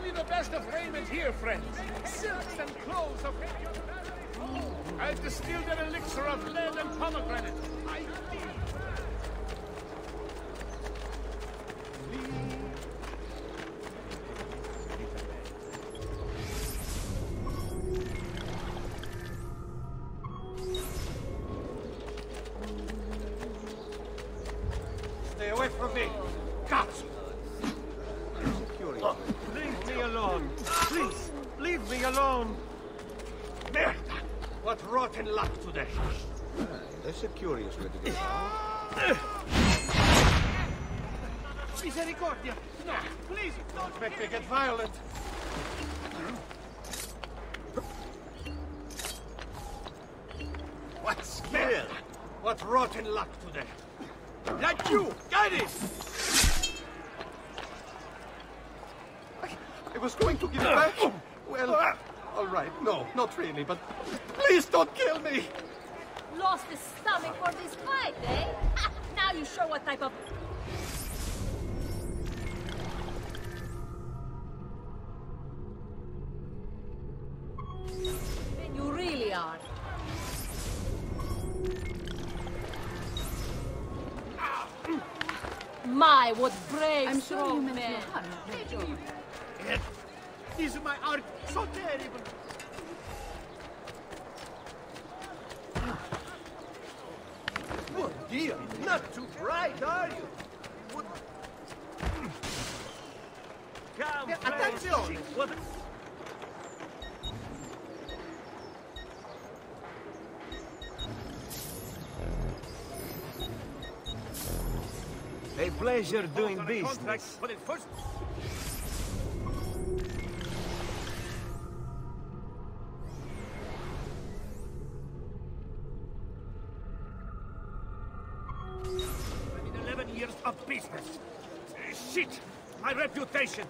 Only the best of raiment here, friends. Silks and clothes of I'll distill their elixir of lead and pomegranate. Stay away from me! Cops! Leave me alone! Please, leave me alone! Merda! What rotten luck today! That's a curious way to get Misericordia! No, please, don't make me get violent! What smell? What rotten luck today! Like you! Guide it! I was going to give it back. Well, all right. No, not really, but please don't kill me! Lost the stomach for this fight, eh? Ha! Now you show what type of... Then you really are. My, what brave I'm sure you meant man. no harm, no joke. Is my art so terrible? Oh dear, not too bright, are you? What? Come, attention! What? A pleasure doing business. But at first... I mean, 11 years of business. Shit! My reputation!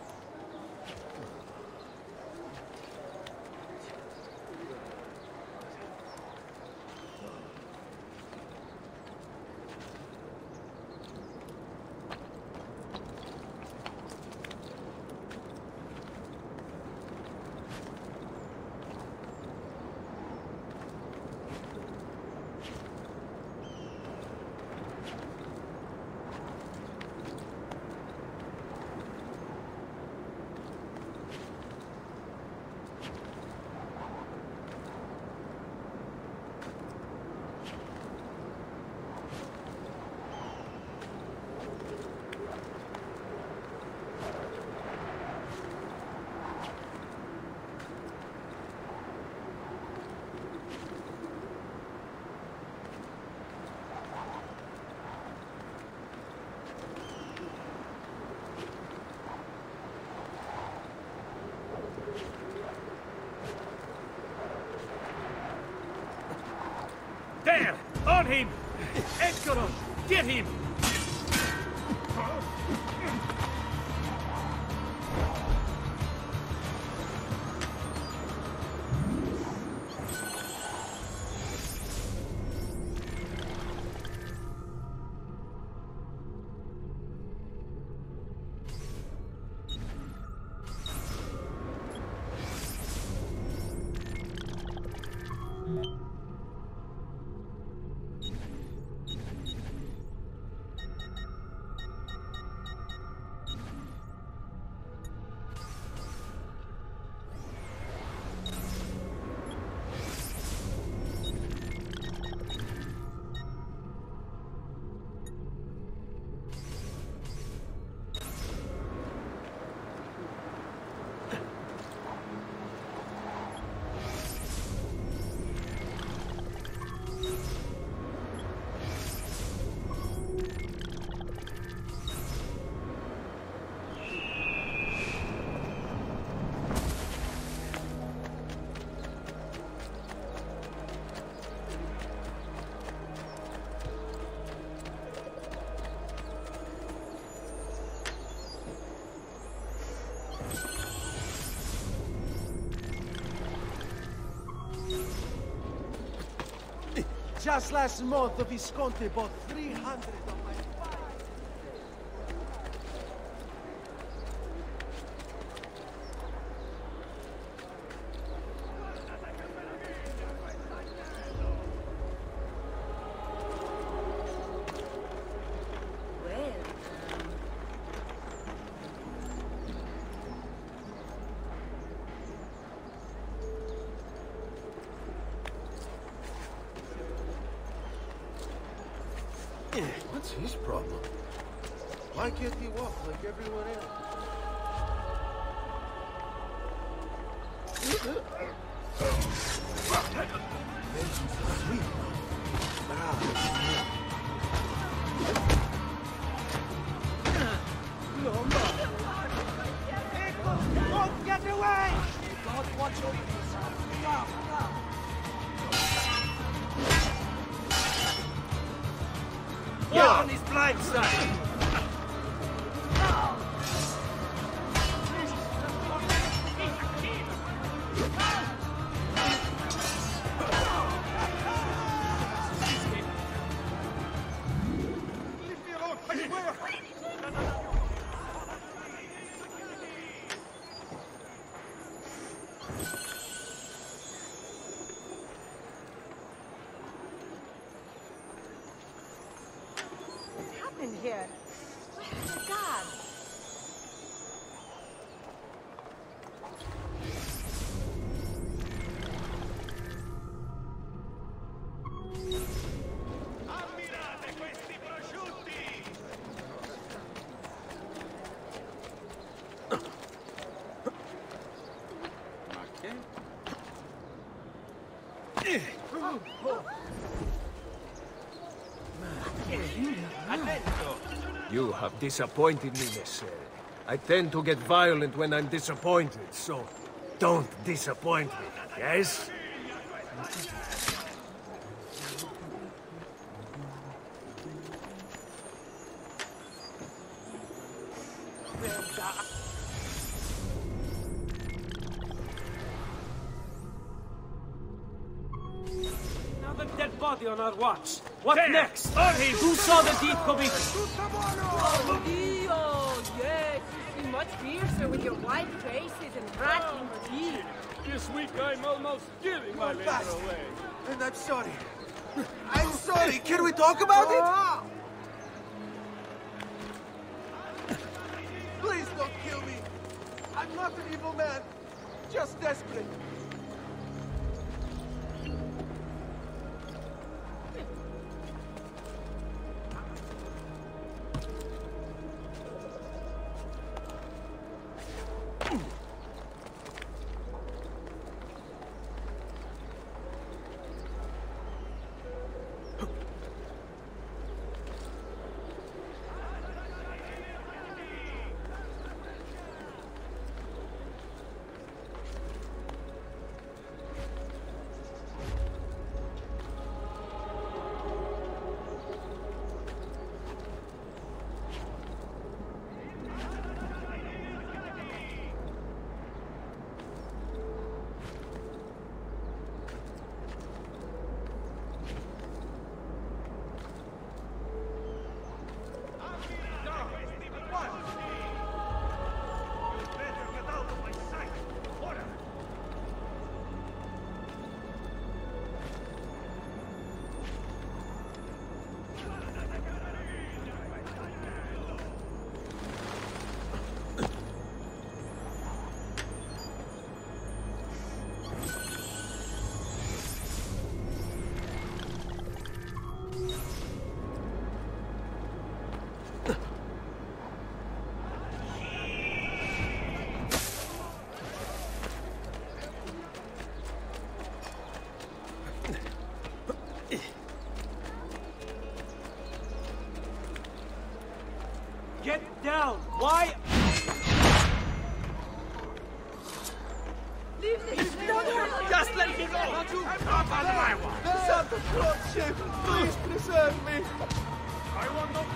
There! On him! Edgar! Get him! Just last month, the Visconti bought 300 of my files. What's his problem? Why can't he walk like everyone else? Sweet. Don't get away! God, watch over yourself. Now. Get on his blind side! Leave me alone! I swear! What happened here? Where's the guard? Ammirate questi prosciutti! You have disappointed me, Messer. I tend to get violent when I'm disappointed, so don't disappoint me, yes? Another dead body on our watch. What next? Who saw the deed coming? Oh, Dio! Yes, you seem much fiercer with your white faces and rattling teeth. This week I'm almost giving my labor away. And I'm sorry. I'm sorry. Can we talk about it? Please don't kill me. I'm not an evil man. Just desperate. Get down! Why? Leave this Just let me go! I'm not on my watch! Santa Claus ship, please preserve me. I want no...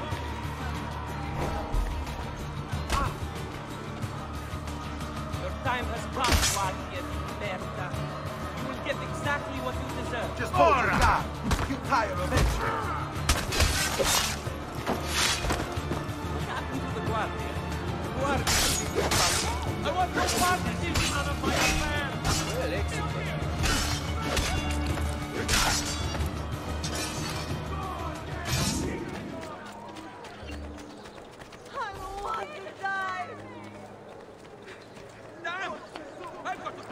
Your time has come, Guardian Merda. You will get exactly what you deserve. Just hold your ground. You tire of it. What happened to the Guardian? Guardian? I want no partnership out of my affairs! Well, excellent. I don't want to die! Damn! I've got to...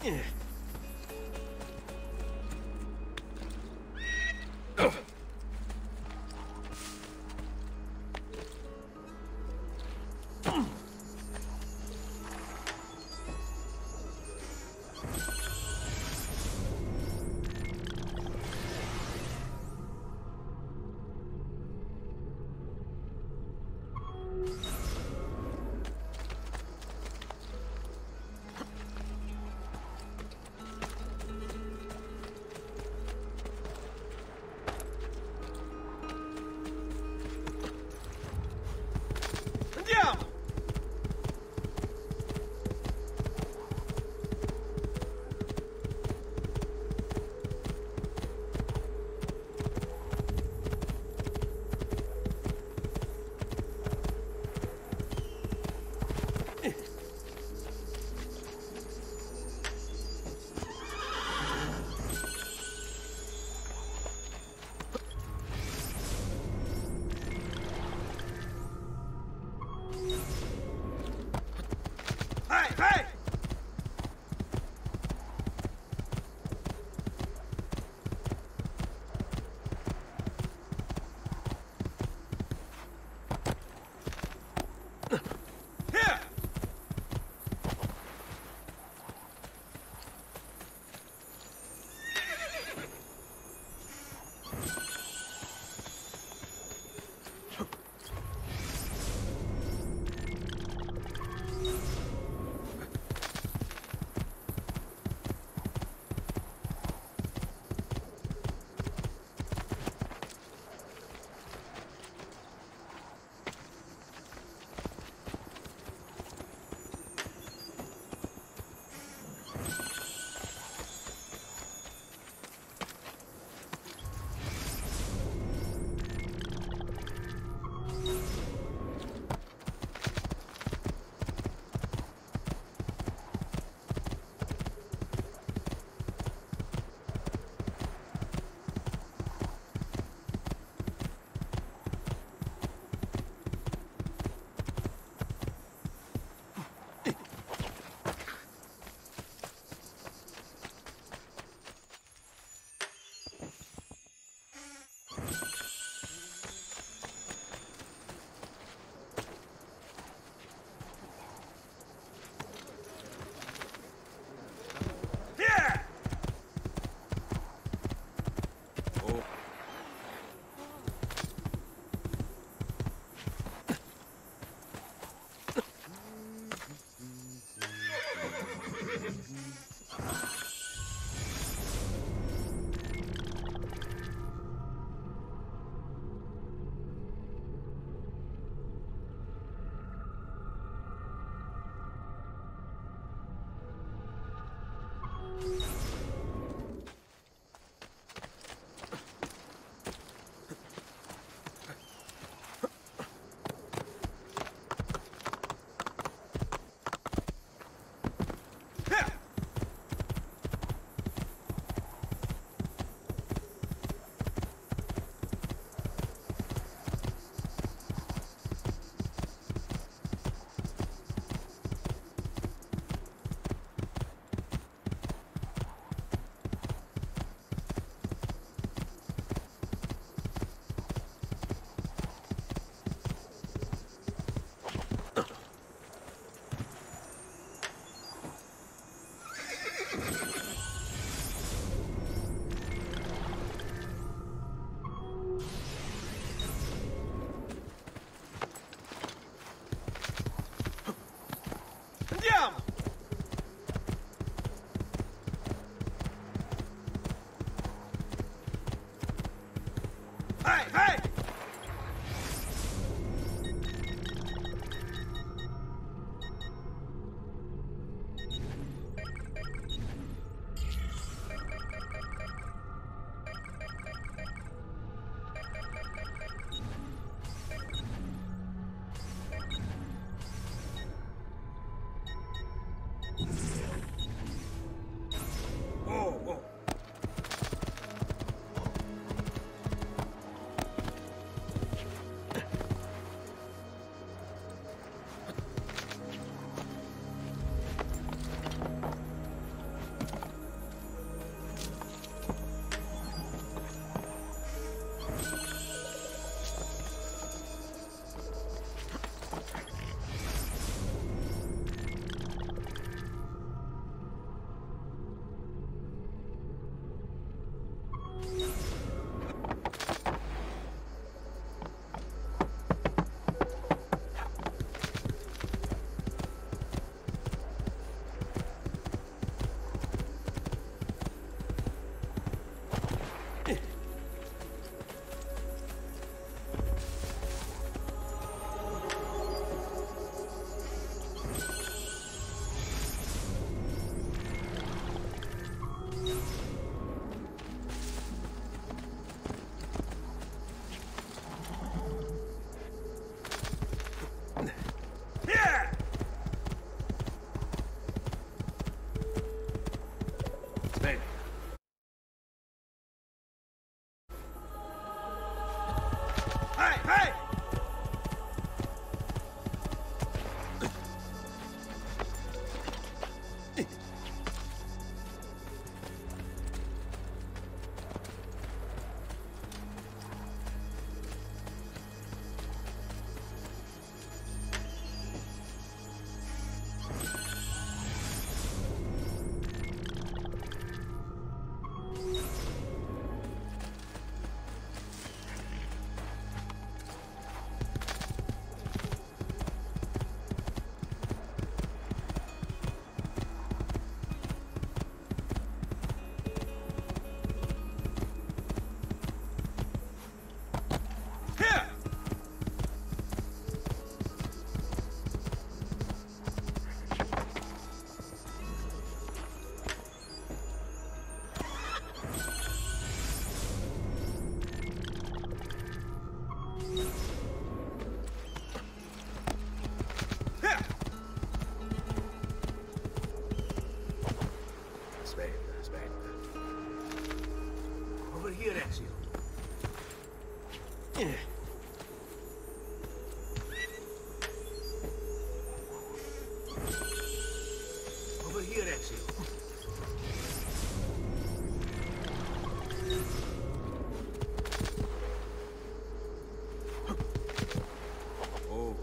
Andiamo! Hey, hey! Here! Here! Andiamo! Hey, hey! Oh, oh. Hey, hey! Over here, Ezio. Over here, Ezio. Oh.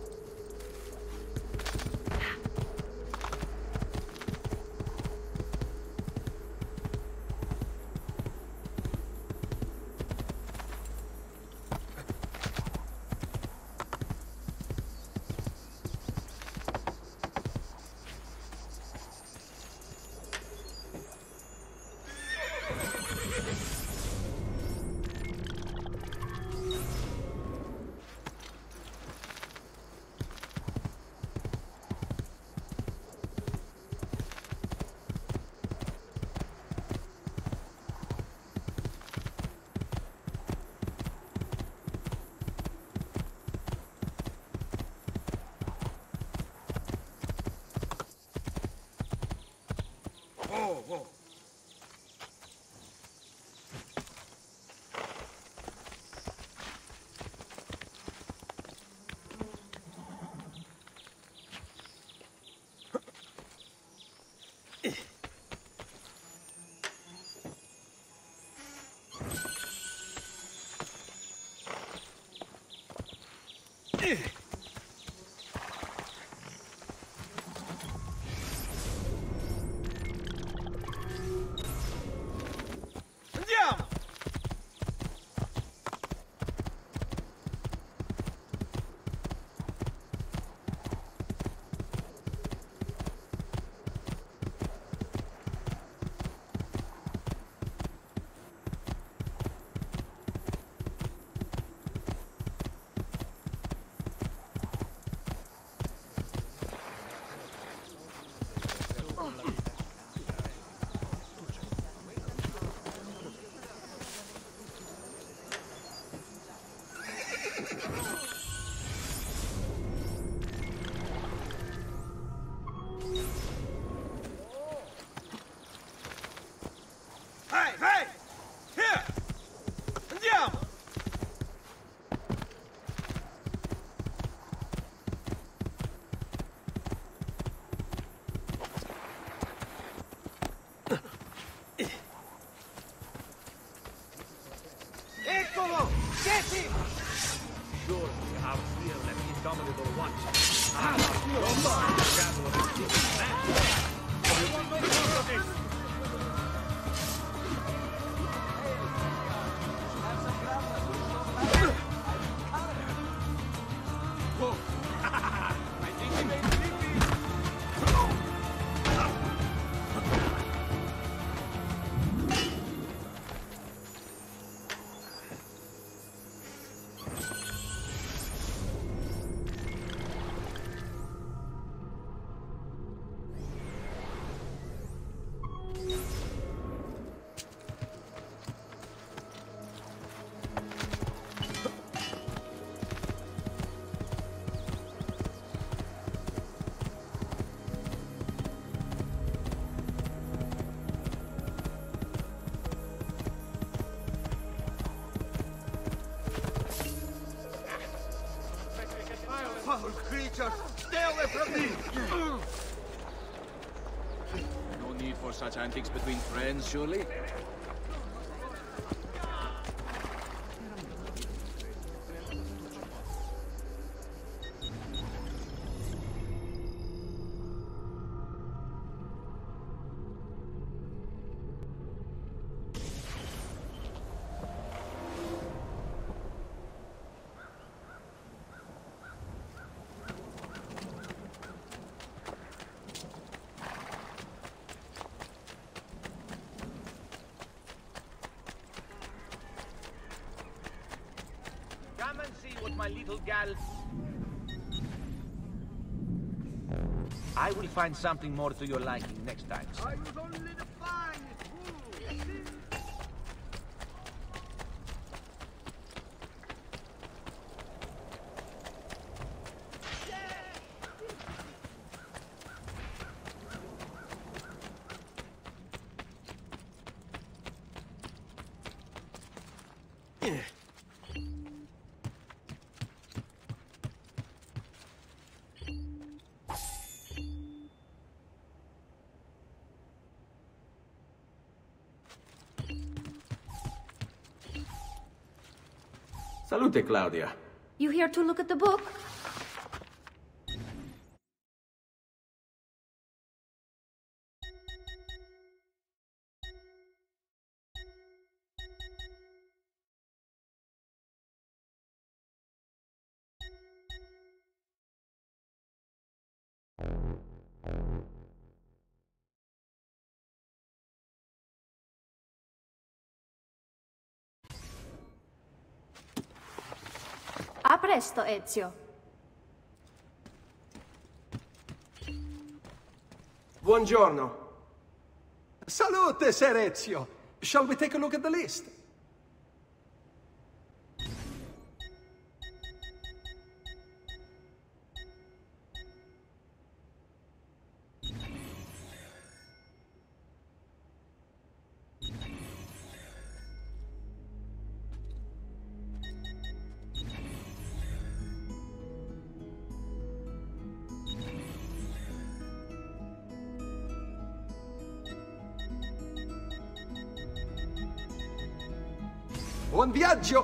Whoa, whoa. Andiamo! Hey, hey! Here! Andiamo! Eccolo! Siete! Surely our real and indomitable one. Your mind is capable of this man. You want no more of this? creatures! Stay away from me! No need for such antics between friends, surely? Come and see what my little gal... I will find something more to your liking next time. I was only the finest fool! Salute, Claudia. You here to look at the book? A presto, Ezio. Buongiorno. Salute, Ser Ezio. Shall we take a look at the list? Buon viaggio!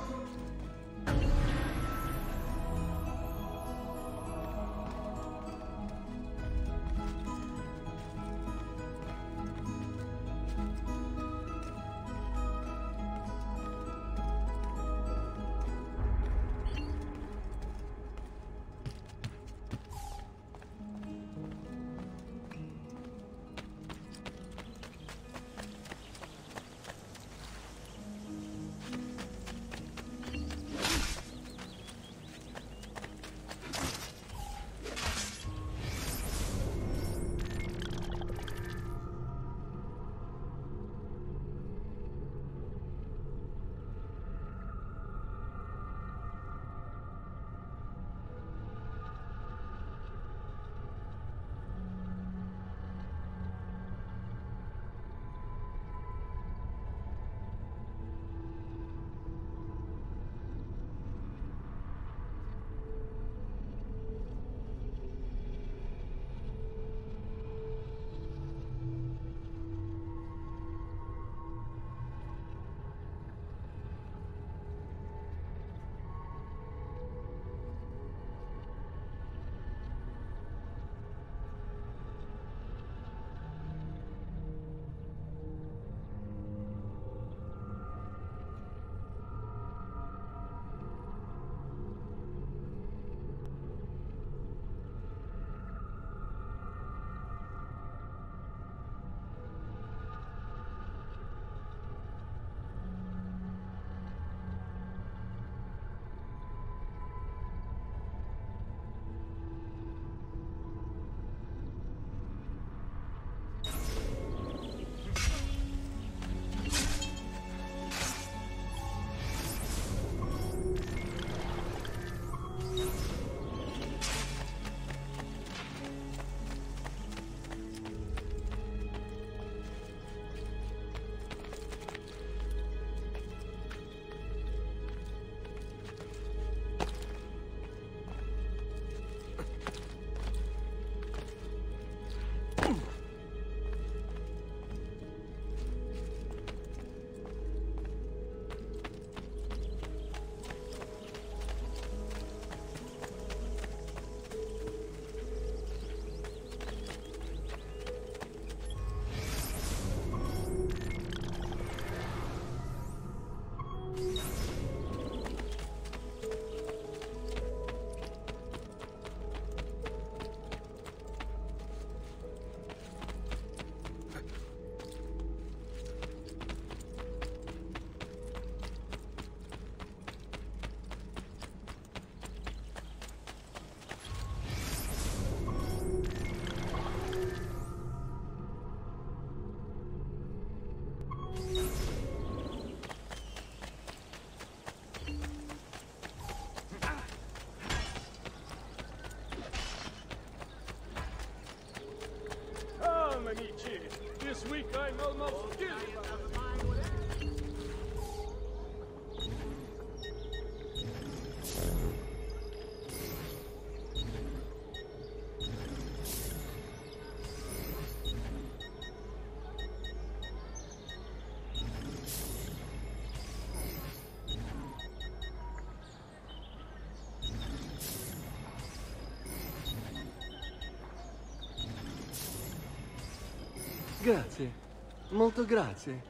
Grazie. Molto grazie.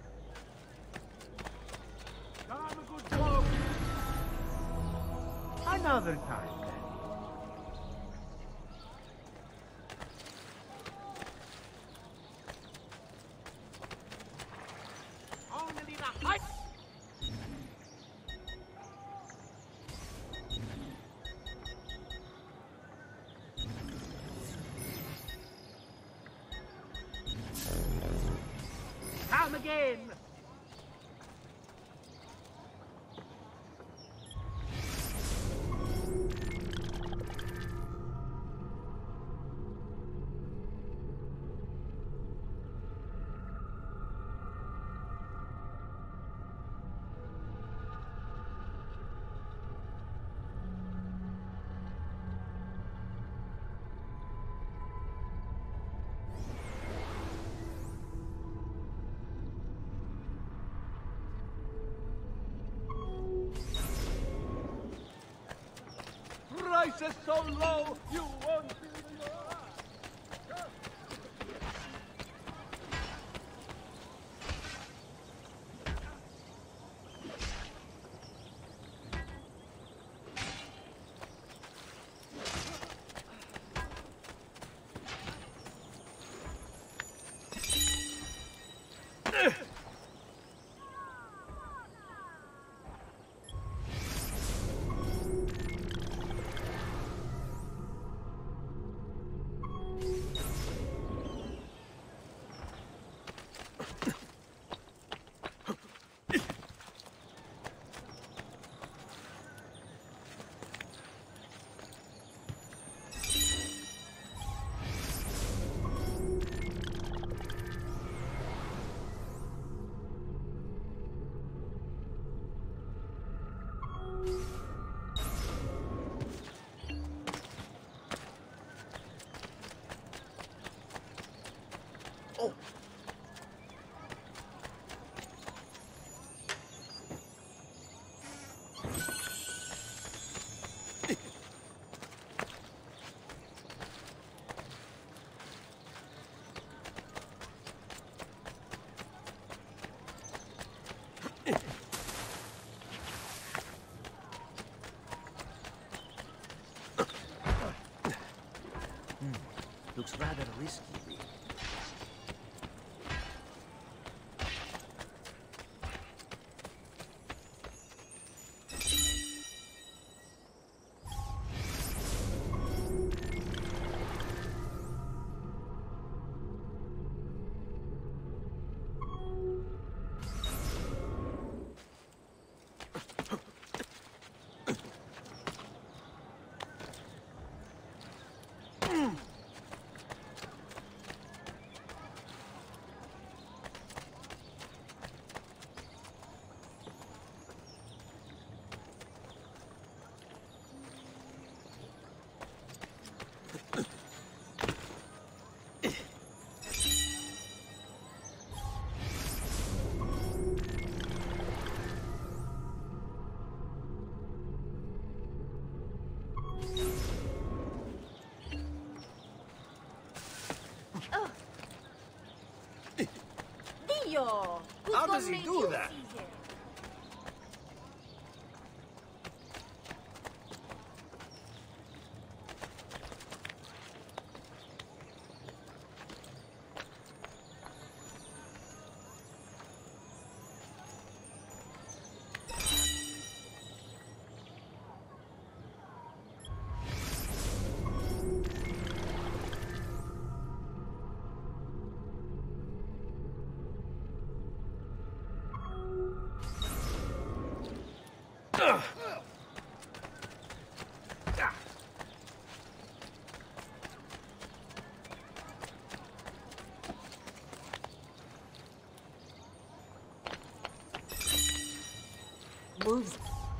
Have a good walk. Another time, then. Only the height. Come again. Price is so low, you won't believe your eyes. Looks rather risky. Dio! How does he do that? Moves.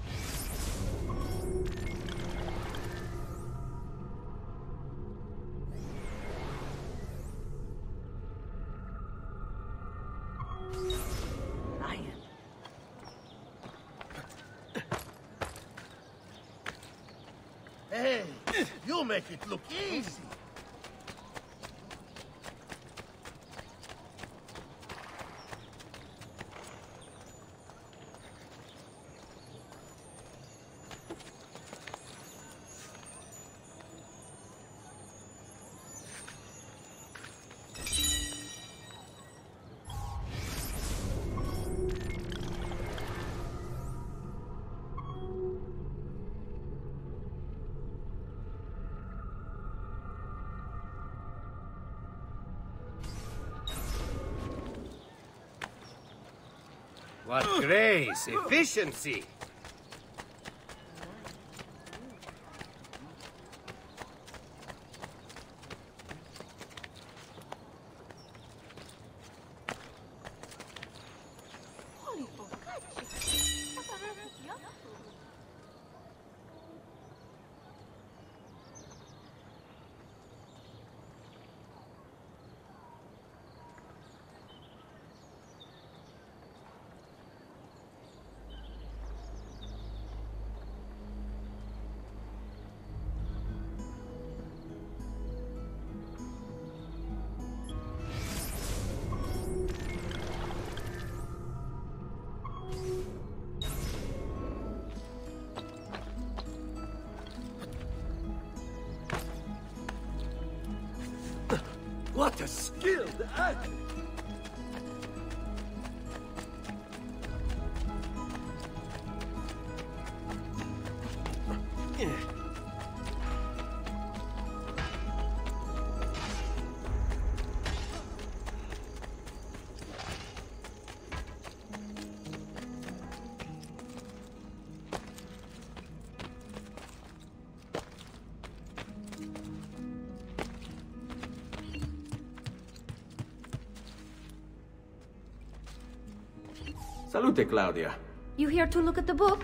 Lion. Hey, you make it look easy. What grace, efficiency! What a skilled act! Salute, Claudia. You here to look at the book?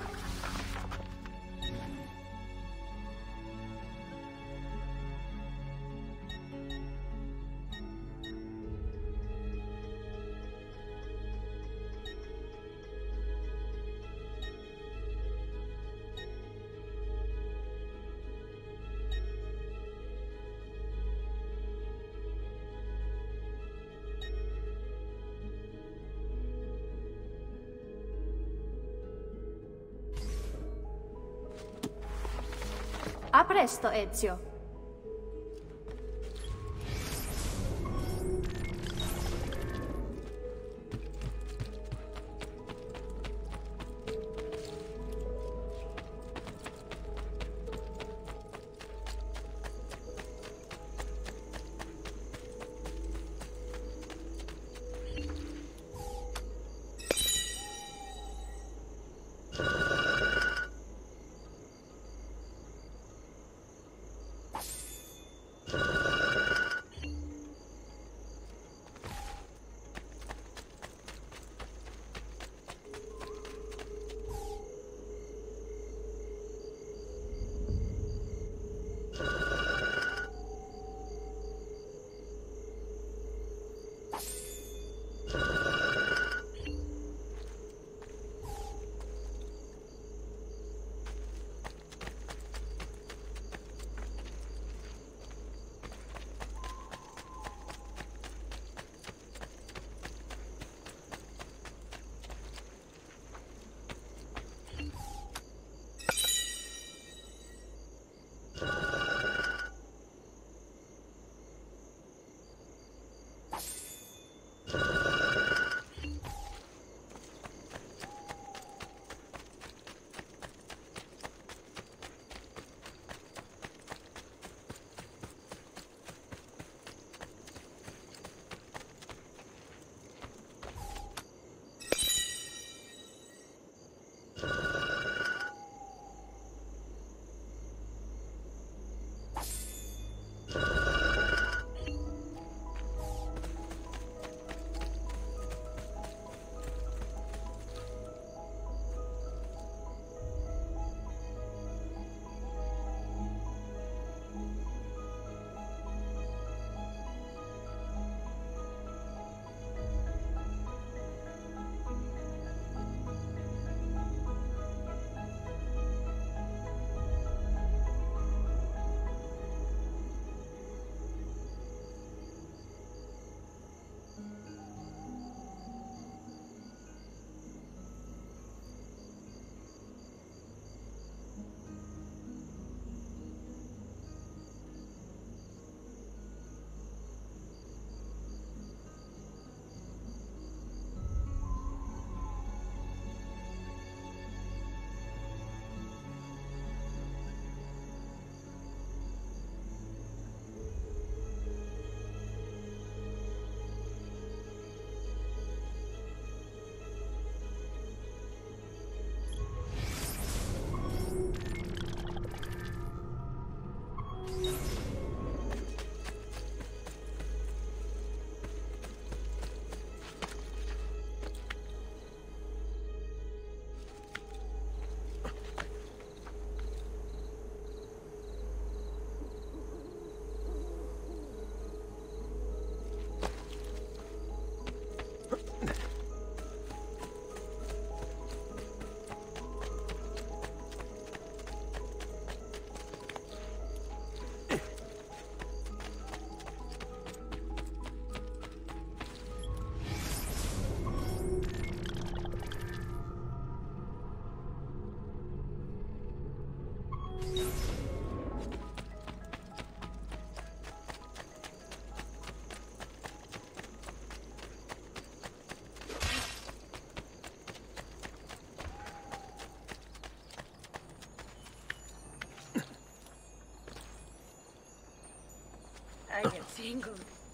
A presto, Ezio. Tangle.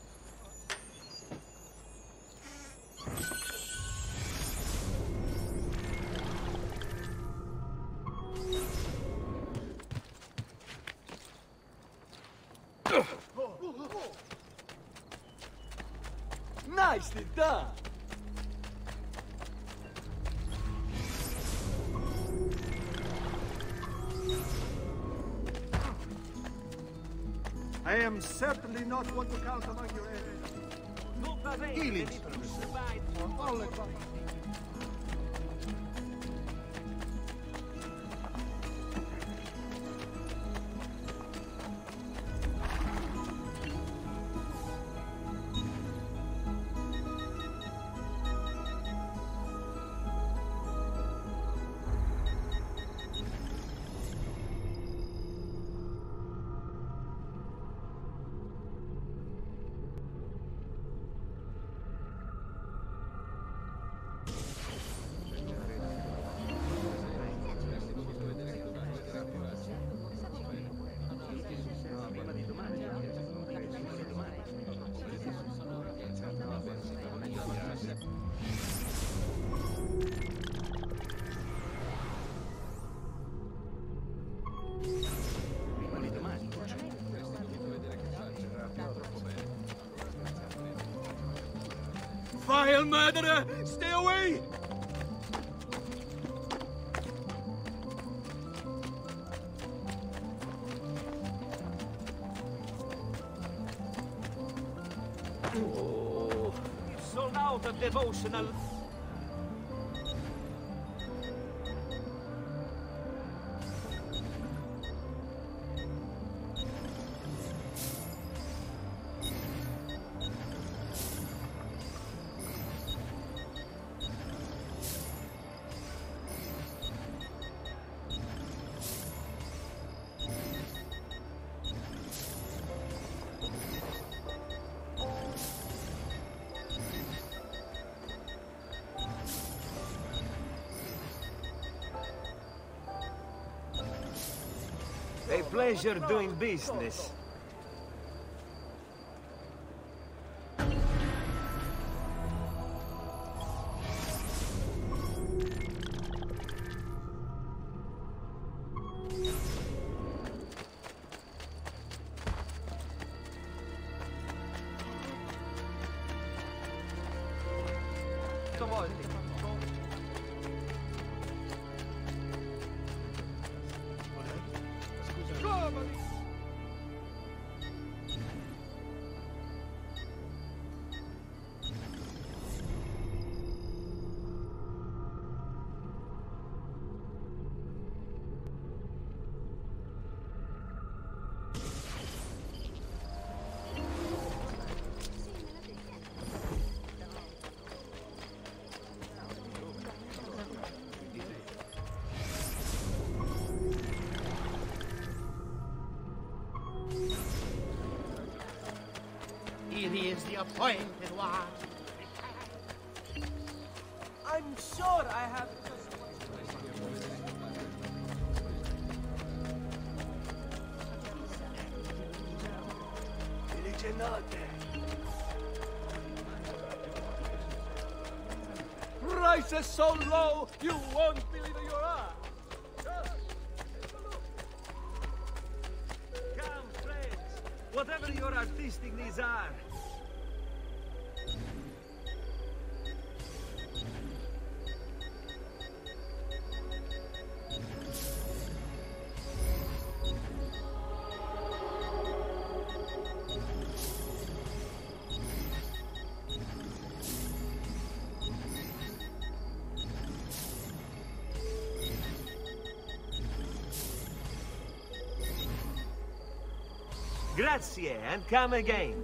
Nicely done! I am certainly not one to count among your enemies. Healing for all advice. Vile murderer! Stay away! Oh, sold out of devotional. A pleasure doing business. It is the appointed one. I'm sure I have just... Prices so low, you won't believe your eyes! Come, friends. Whatever your artistic needs are. Grazie, and come again.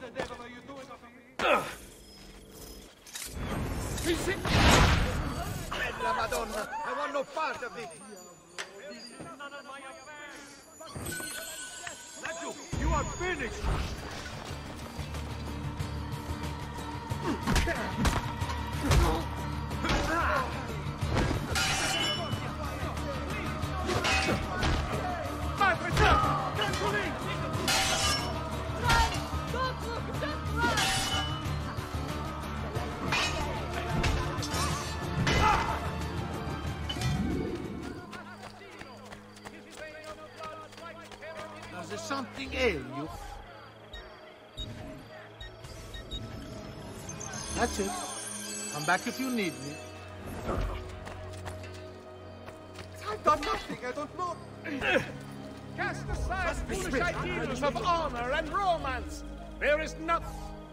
the devil are you doing up here? Bella Madonna, I want no part of it. Nacho, you are finished. Does there something ail you? That's it. Come back if you need me. I've done nothing, I don't know. Cast aside foolish ideals of honor and romance. There is nothing.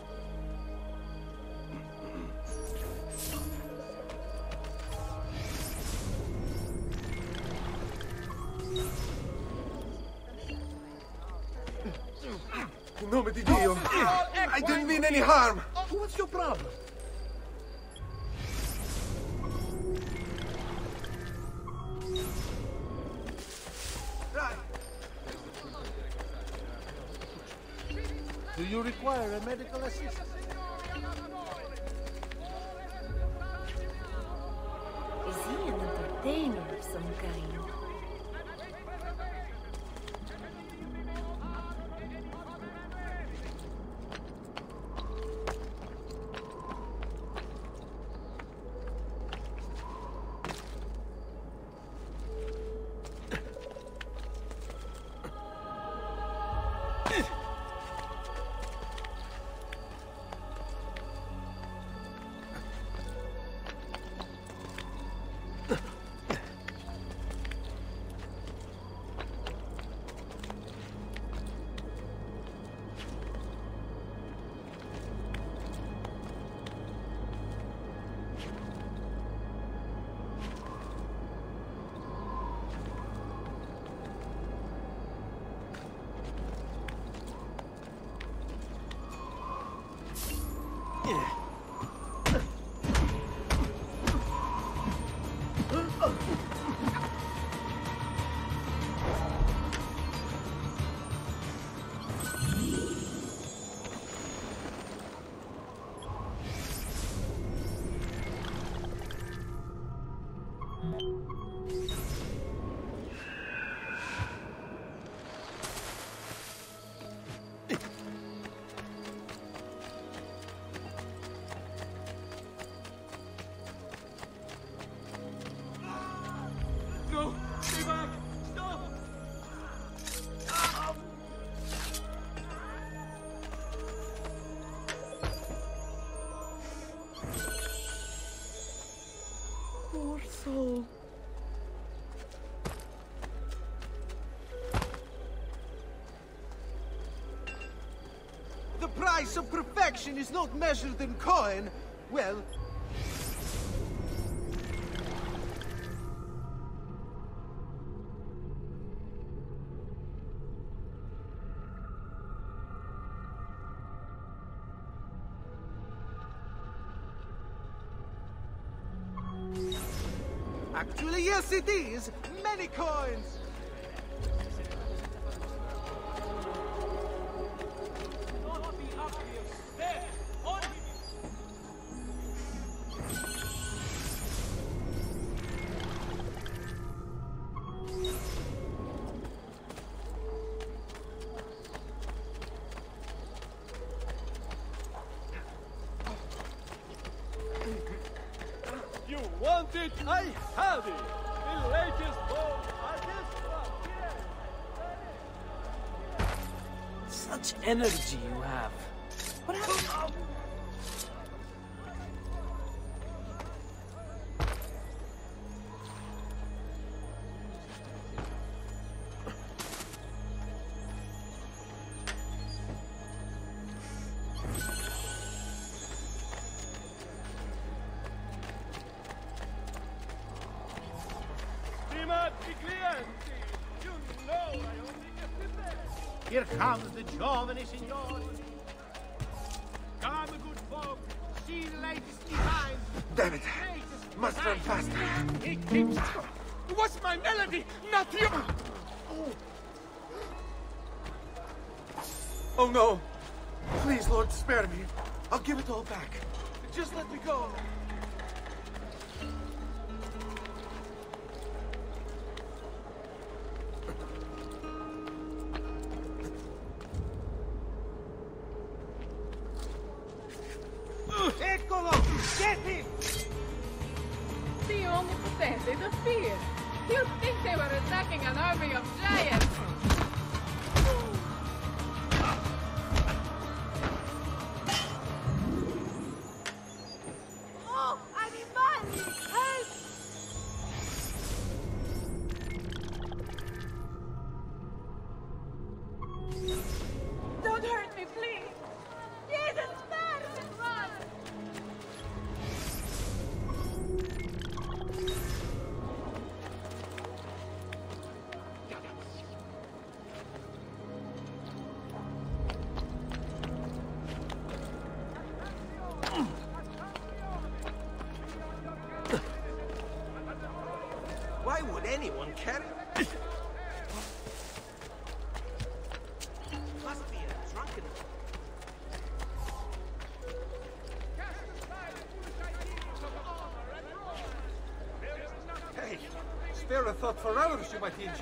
In nome di Dio. I didn't mean any harm. What's your problem? Right. Do you require a medical assistant? Is he an entertainer of some kind? No! Stay back! Stop! Poor soul. The price of perfection is not measured in coin. Well, actually, yes, it is. Many coins. You want it? I have it! The latest ball at this club. Such energy you have. What happened? Stimati clienti, you know I only get the best. Here comes the giovani signori. Damn it! Must run faster. It keeps... What's my melody? Not you! Oh no! Please, Lord, spare me. I'll give it all back. Just let me go. Eccolo! Get him! The omnipotente, the fear. You'd think they were attacking an army of giants. Oh, animali! Help! Don't hurt me, please! Jesus, man! Run! Why would anyone carry... Must be a drunken... Hey, spare a thought for others you might injure.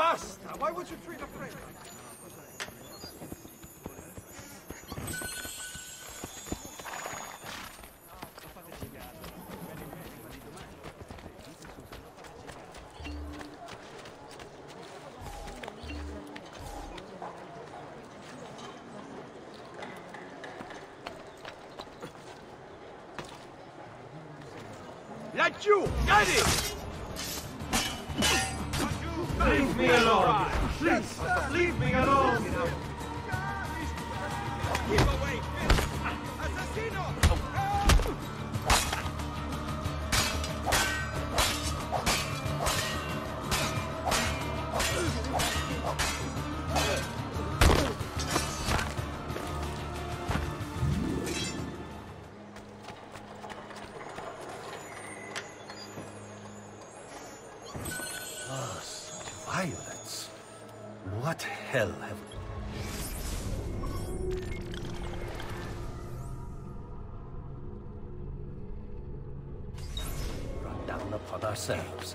Basta! Why would you treat a friend like that? Like you! Get it! Leave me alone! Please, leave me alone! Keep away! Assassino! Violence. What hell have we... brought down upon ourselves?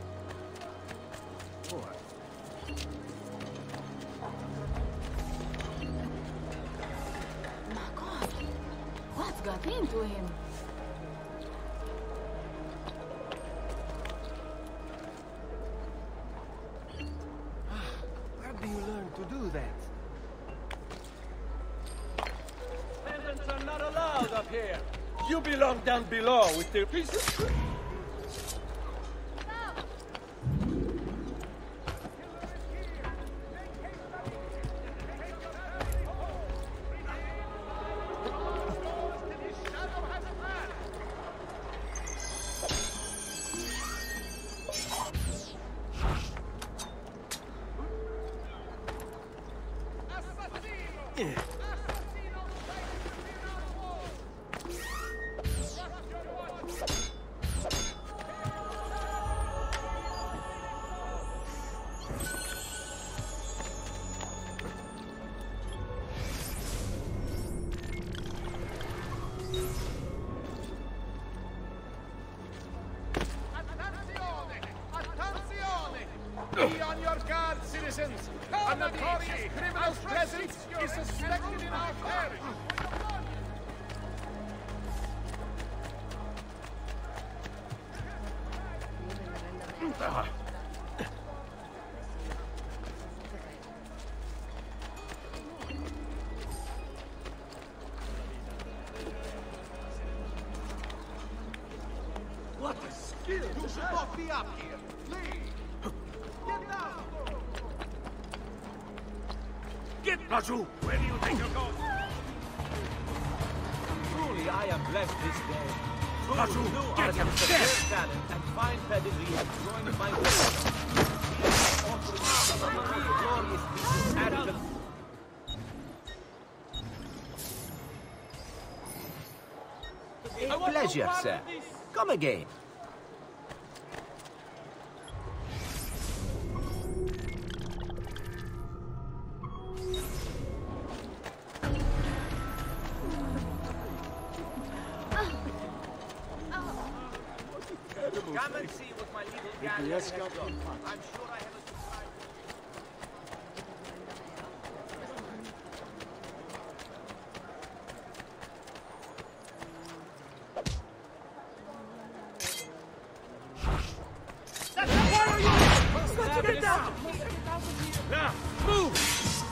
My God, what's got into him? Where do you learn to do that? Peasants are not allowed up here! You belong down below with your piece of tree! Be on your guard, citizens! A notorious criminal's presence is suspected in our parish! What a skill! You should not be up here! Leave! Get down! Get Raju! Where do you think you're going? Truly, I am blessed this day. Raju, get him! Get talent and fine pedigree have joined my work. Glorious pieces added to... A pleasure, sir. Come again. Come and see what my little galleon has done. I'm sure I have a surprise. Get down! Now, move!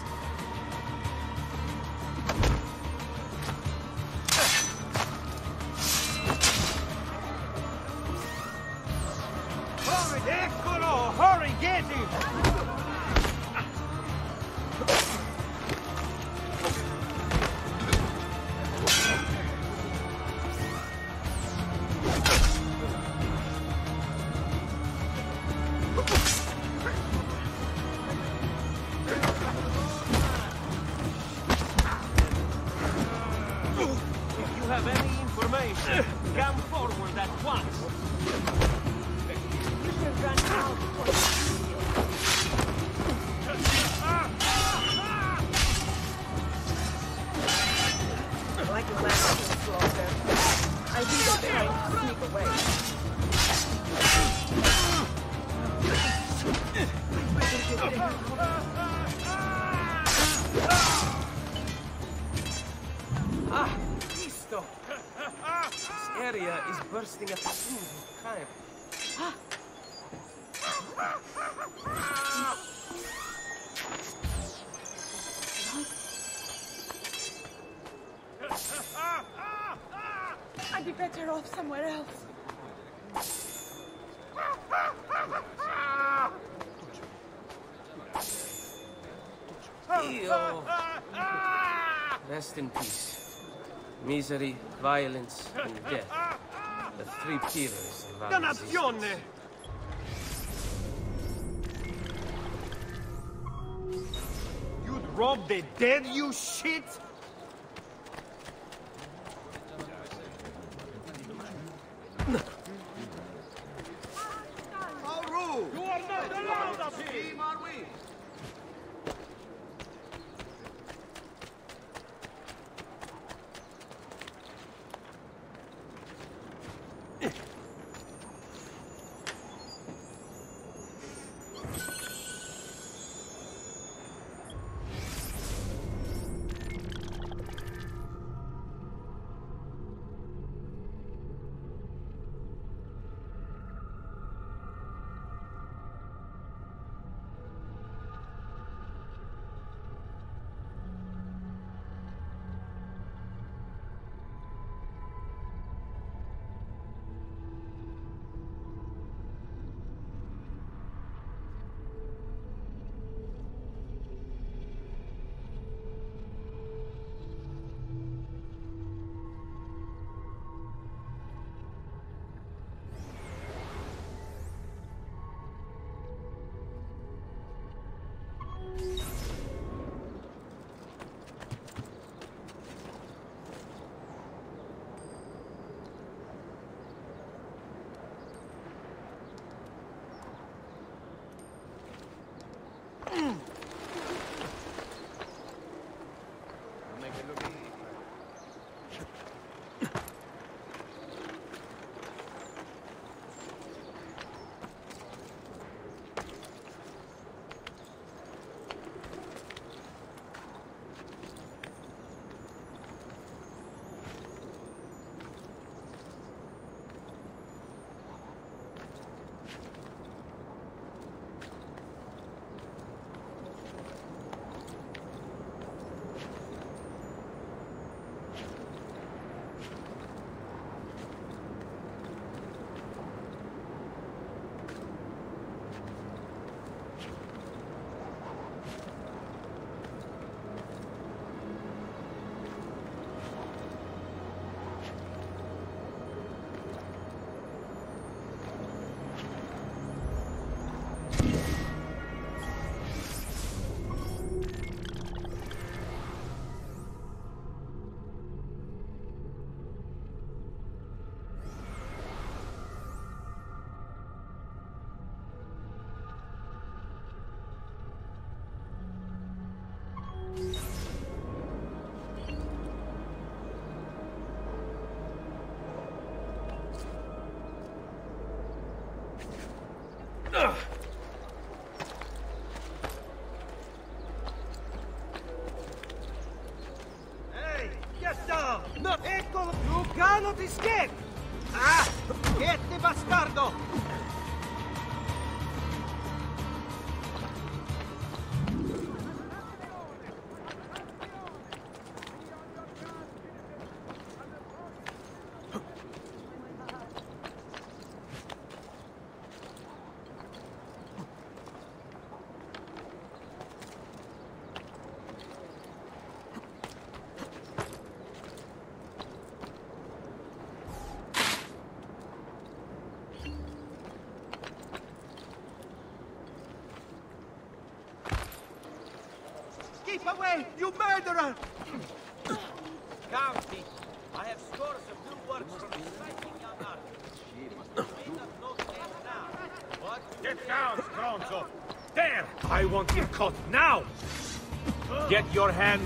Hurry, Eccolo! Hurry, get him! If you have any information, come forward at once. bursting at the seams with crime. I'd be better off somewhere else. Dio! Rest in peace. Misery, violence, and death. The three pillars of our Dannazione! existence. You'd rob the dead, you shit? Auru! You are not allowed up here! Team are we? Hey, get down! No, ecco! You cannot escape! Ah! Get the bastardo! Keep away, you murderer! County, I have scores of new works from exciting young artists. We must no stand now. What? Get down, Stronzo! There! I want him caught now! Get your hand...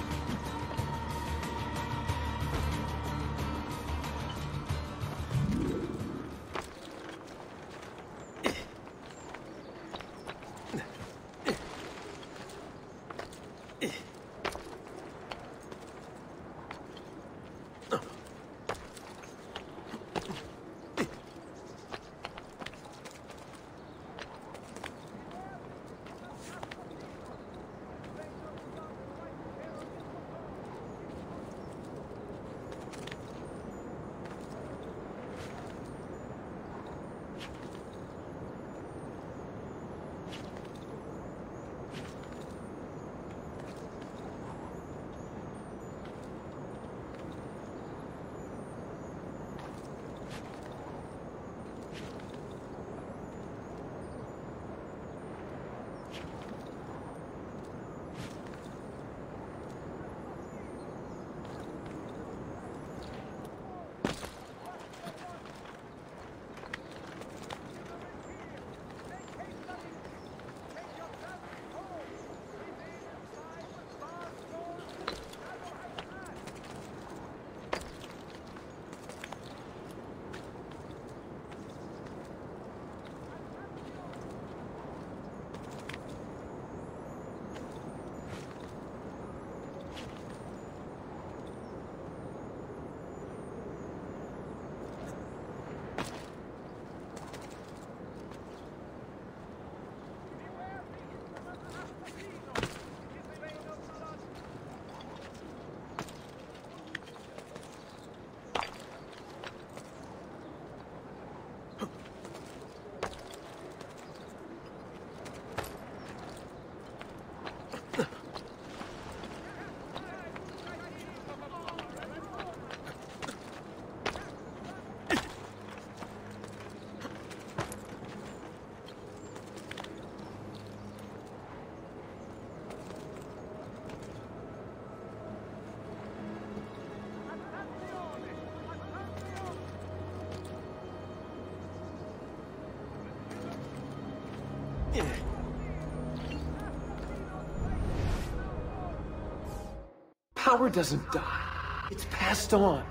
Power doesn't die. It's passed on.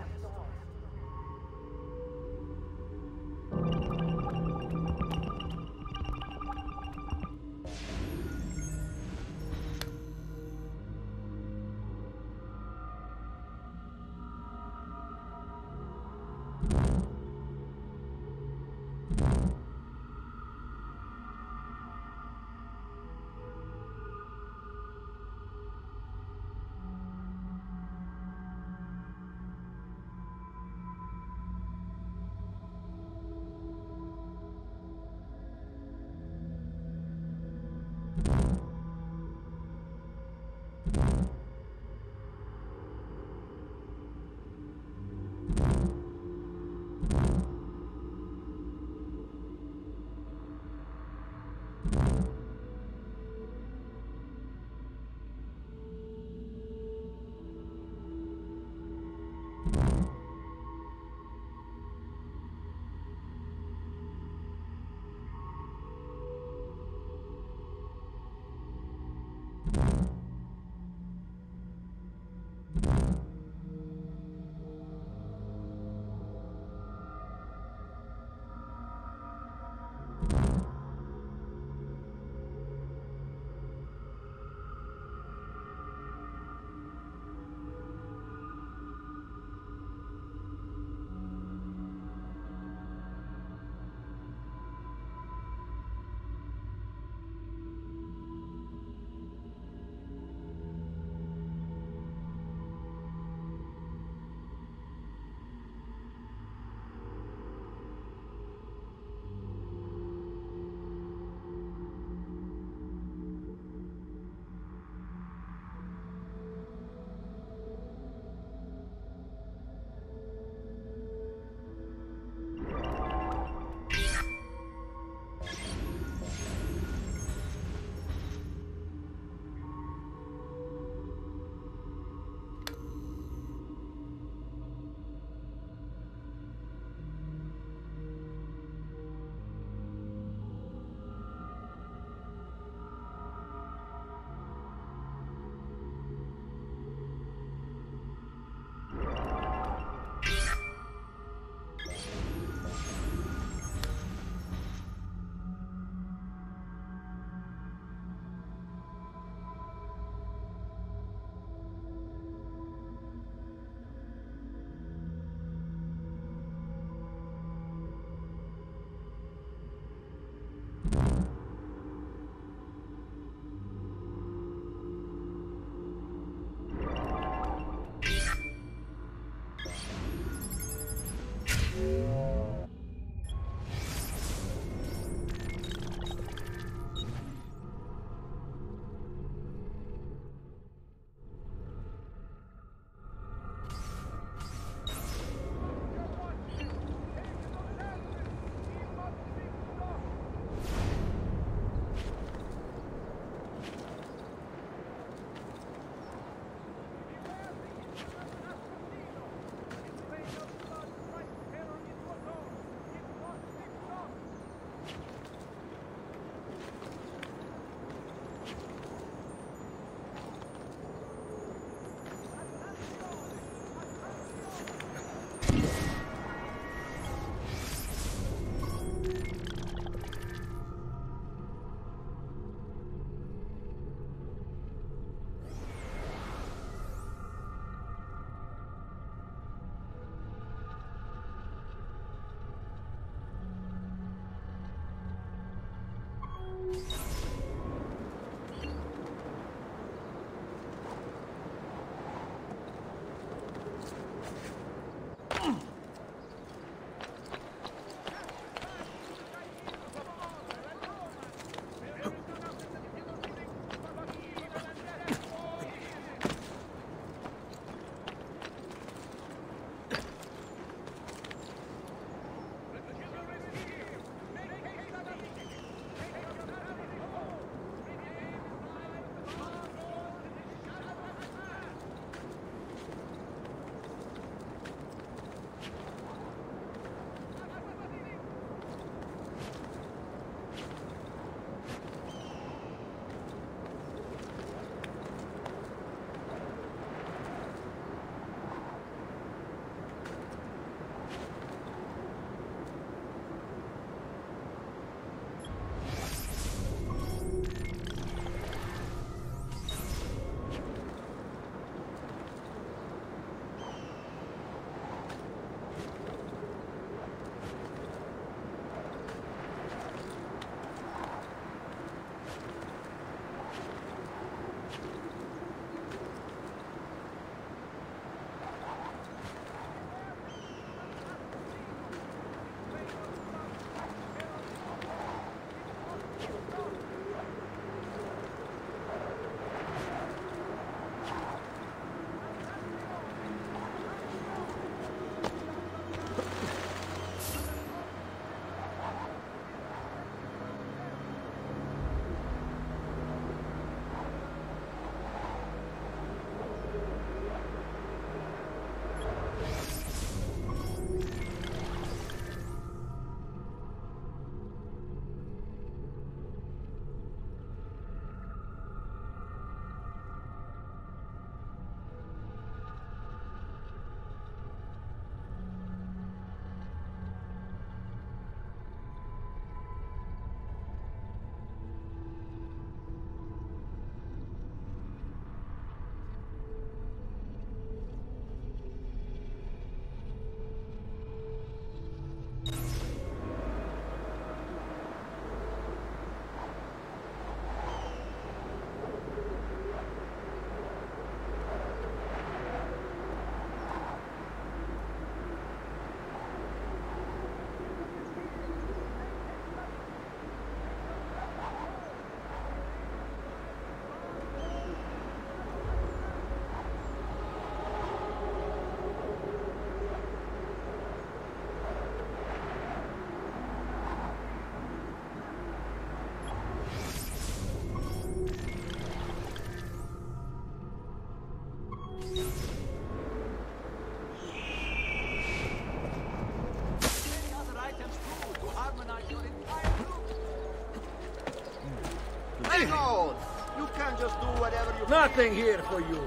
Hang on! You can't just do whatever you... Nothing here for you.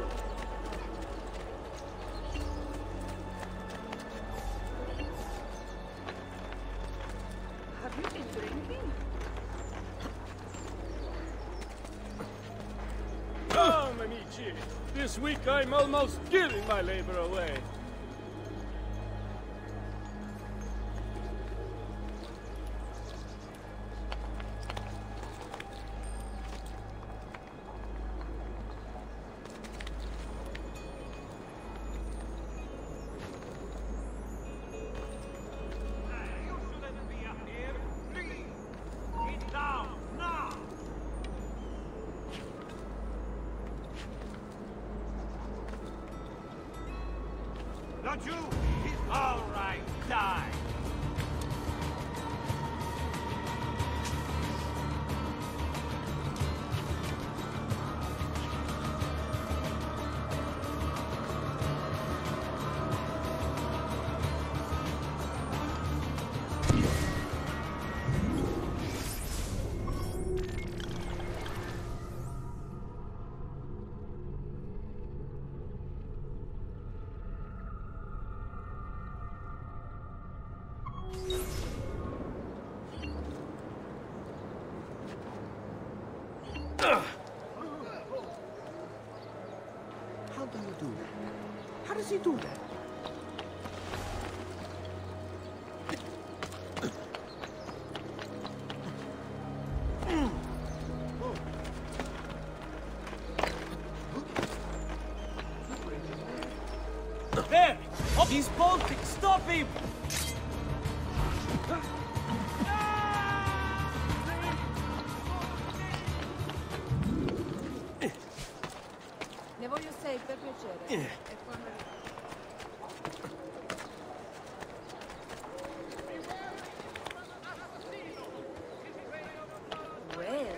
Have you been drinking? Come, amici. This week I'm almost giving my labor away. You shouldn't be up here. Please, get down now. Don't you? It's all right. Die. How do you do that? How does he do that? There! He's bolting! Stop him! Ne voglio sei per piacere. E quando... Well,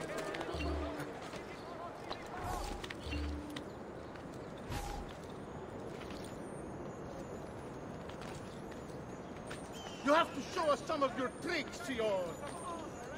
You have to show us some of your tricks, Sion!